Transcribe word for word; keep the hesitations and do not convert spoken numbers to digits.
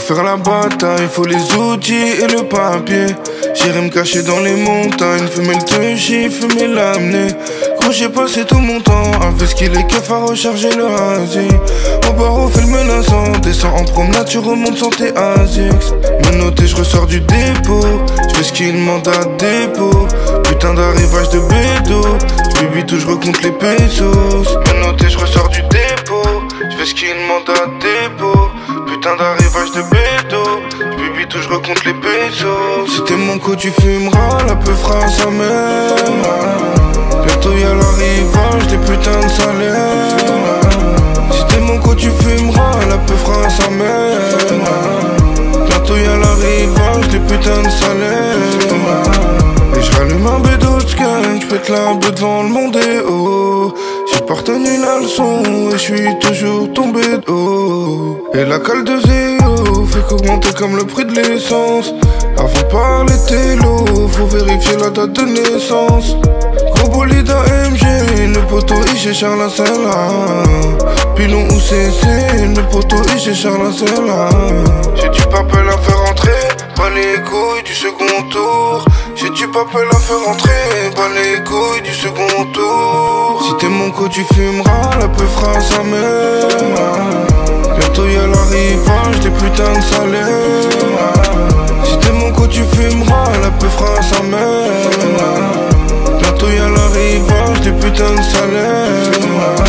faire la bataille, il faut les outils et le papier. J'irai me cacher dans les montagnes, fumer le touchy, fumer l'amener. Gros j'ai passé tout mon temps avec ce qu'il est keuf à recharger le Asie. Au barreau fait le menaçant, descends en promenade, tu remontes sans tes Asics. Menotté je ressors du dépôt, je fais ce qu'il demande à dépôt. Putain d'arrivage de bédo, je bibite tout, je recompte les pesos. Menotté je ressors du dépôt, je fais ce qu'il demande à dépôt. Putain d'arrivage de bédo, je bibite tout, je recompte les pesos. Si t'es mon co tu fumeras, la peu fera sa mère. Bientôt y'a l'arrivage des putains de salaires. Si t'es mon co tu fumeras, la peu fera sa mère. Bientôt y'a l'arrivage des putains de salaires. Et je rallume un bédo de skunk, j'pète la beuh devant le monde et oh. J'ai pas retenu la leçon et je suis toujours tombé de haut. Et la cale de zéro fait qu'augmenter comme le prix de l'essence. Avant de parler télo, faut vérifier la date de naissance. Gros bolide à M G, le poteau I G Charles la Sella. Pilon ou C C, le poteau I G Charles la Sella. J'ai du papel à faire entrer, pas les couilles du second tour. J'ai du papel à faire entrer, pas les couilles du second tour. Si t'es mon co tu fumeras, la peu fera sa mère. Bientôt y'a l'arrivage des putains de salaires. Si t'es mon co tu fumeras, la peu fera sa mère. Bientôt y'a l'arrivage des putains de salaires.